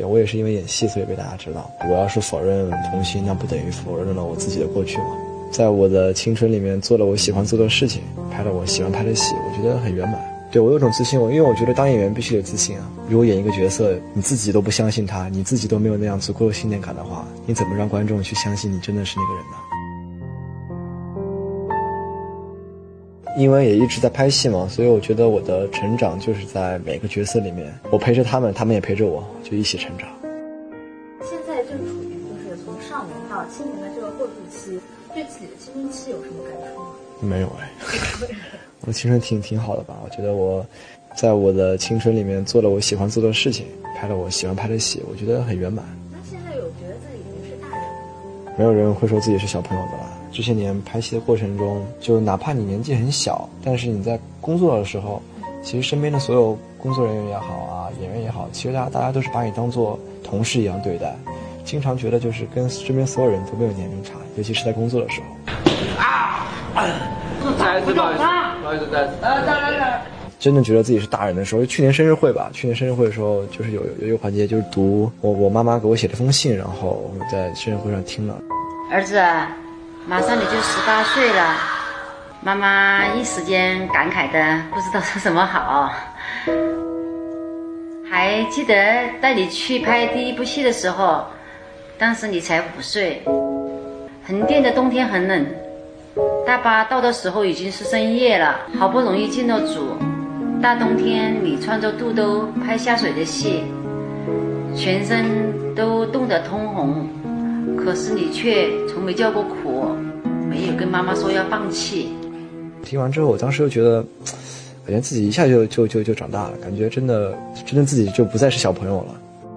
对，我也是因为演戏所以被大家知道。我要是否认童星，那不等于否认了我自己的过去吗？在我的青春里面做了我喜欢做的事情，拍了我喜欢拍的戏，我觉得很圆满。对，我有种自信，因为我觉得当演员必须有自信啊。如果演一个角色，你自己都不相信他，你自己都没有那样足够的信念感的话，你怎么让观众去相信你真的是那个人呢？因为也一直在拍戏嘛，所以我觉得我的成长就是在每个角色里面，我陪着他们，他们也陪着我，就一起成长。 现在正处于就是从少年到青年的这个过渡期，对自己的青春期有什么感触吗？ 没有我的青春挺好的吧？我觉得我在我的青春里面做了我喜欢做的事情，拍了我喜欢拍的戏，我觉得很圆满。 那现在有觉得自己已经是大人了吗？ 没有人会说自己是小朋友的啦。这些年拍戏的过程中，就哪怕你年纪很小，但是你在工作的时候，其实身边的所有工作人员也好啊，演员也好，其实大家都是把你当做同事一样对待，经常觉得就是跟身边所有人都没有年龄差，尤其是在工作的时候。真的觉得自己是大人的时候，去年生日会吧，去年生日会的时候，就是有一个环节，就是读我妈妈给我写了封信，然后我在生日会上听了。 儿子，马上你就18岁了，妈妈一时间感慨的不知道说什么好。还记得带你去拍第一部戏的时候，当时你才5岁，横店的冬天很冷，大巴到的时候已经是深夜了，好不容易进了组。大冬天你穿着肚兜拍下水的戏，全身都冻得通红，可是你却从没叫过苦，没有跟妈妈说要放弃。 听完之后，我当时就觉得，感觉自己一下就长大了，感觉真的自己就不再是小朋友了。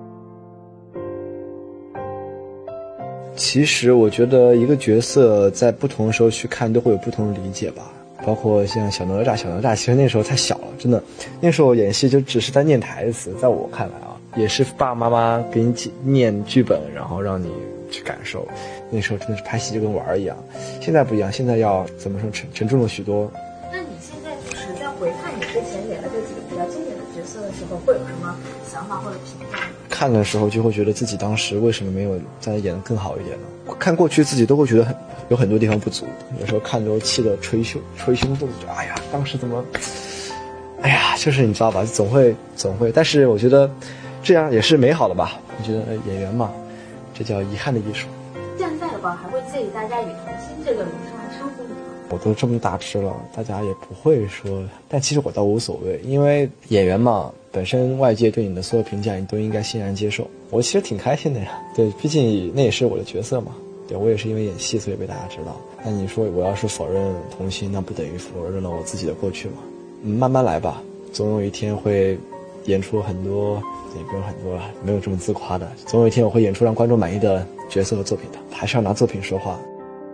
其实我觉得一个角色在不同的时候去看都会有不同的理解吧，包括像小哪吒，其实那时候太小了，真的，那时候演戏就只是在念台词，在我看来啊，也是爸爸妈妈给你念剧本，然后让你去感受。那时候真的是拍戏就跟玩一样，现在不一样，现在要怎么说沉重了许多。 那你现在就是在回看你之前演的这几个比较经典的角色的时候，会有什么想法或者评价？ 看的时候就会觉得自己当时为什么没有再演得更好一点呢？看过去自己都会觉得有很多地方不足，有时候看都气得捶胸顿，就哎呀，当时怎么，哎呀，就是你知道吧，总会，但是我觉得这样也是美好的吧。我觉得演员嘛，这叫遗憾的艺术。 现在的话，还会介意大家以童星这个名称来称呼你吗？ 我都这么大只了，大家也不会说，但其实我倒无所谓，因为演员嘛，本身外界对你的所有评价你都应该欣然接受，我其实挺开心的呀。对，毕竟那也是我的角色嘛。对，我也是因为演戏所以被大家知道。那你说我要是否认童星，那不等于否认了我自己的过去吗？慢慢来吧，总有一天会演出很多，也不用很多了，没有这么自夸的，总有一天我会演出让观众满意的角色和作品的，还是要拿作品说话。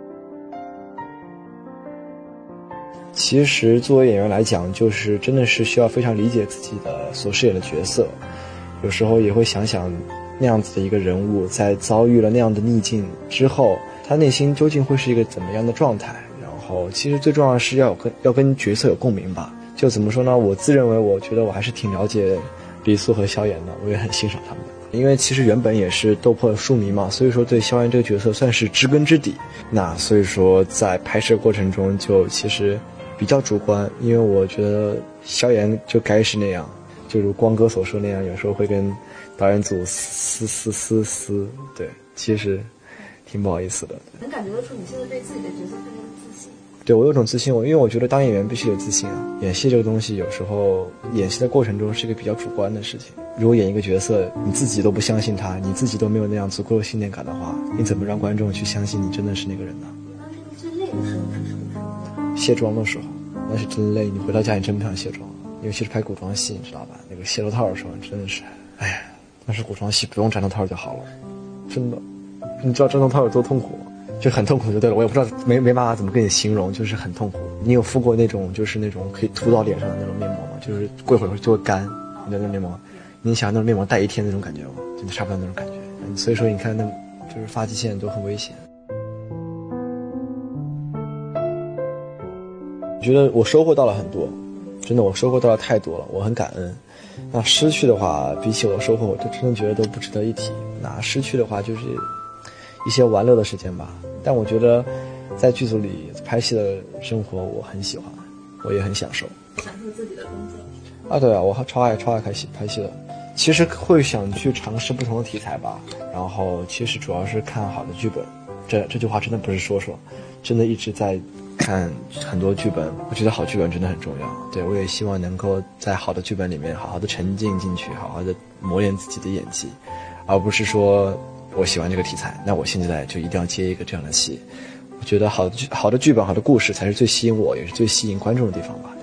其实作为演员来讲，就是真的是需要非常理解自己的所饰演的角色，有时候也会想想那样子的一个人物在遭遇了那样的逆境之后，他内心究竟会是一个怎么样的状态。然后其实最重要的是要跟角色有共鸣吧。就怎么说呢，我自认为我觉得我还是挺了解李素和萧炎的，我也很欣赏他们的，因为其实原本也是斗破书迷嘛，所以说对萧炎这个角色算是知根知底。那所以说在拍摄过程中就其实比较主观，因为我觉得萧炎就该是那样，就如光哥所说那样，有时候会跟导演组撕，对，其实挺不好意思的。 能感觉得出你现在对自己的角色非常自信。 对，我有种自信，因为我觉得当演员必须有自信啊。演戏这个东西，有时候演戏的过程中是一个比较主观的事情。如果演一个角色，你自己都不相信他，你自己都没有那样足够的信念感的话，你怎么让观众去相信你真的是那个人呢？ 当时最累的时候是什么时候？ 卸妆的时候，那是真累。你回到家，你真不想卸妆，尤其是拍古装戏，你知道吧？那个卸头套的时候，真的是，哎呀，但是古装戏不用粘头套就好了，真的。你知道粘头套有多痛苦吗？就很痛苦就对了，我也不知道没办法怎么跟你形容，就是很痛苦。你有敷过那种就是那种可以涂到脸上的那种面膜吗？就是过一会儿就会干，你的那种面膜，你想那种面膜戴1天那种感觉吗？就差不多那种感觉。所以说你看那就是发际线都很危险。我觉得我收获到了很多，真的我收获到了太多了，我很感恩。 那失去的话，比起我收获，我就真的觉得都不值得一提。那失去的话，就是一些玩乐的时间吧。但我觉得在剧组里拍戏的生活我很喜欢，我也很享受。 享受自己的工作啊，对啊，我超爱拍戏的。其实会想去尝试不同的题材吧，然后其实主要是看好的剧本。这句话真的不是说，真的一直在看很多剧本。我觉得好剧本真的很重要。对，我也希望能够在好的剧本里面好好的沉浸进去，好好的磨练自己的演技，而不是说我喜欢这个题材，那我现在就一定要接一个这样的戏。我觉得好的剧本、好的故事才是最吸引我，也是最吸引观众的地方吧。